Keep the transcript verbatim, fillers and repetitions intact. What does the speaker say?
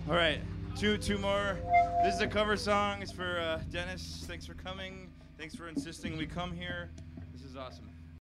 All right, two two more. This is a cover song. It's for uh, Dennis. Thanks for coming. Thanks for insisting we come here. This is awesome.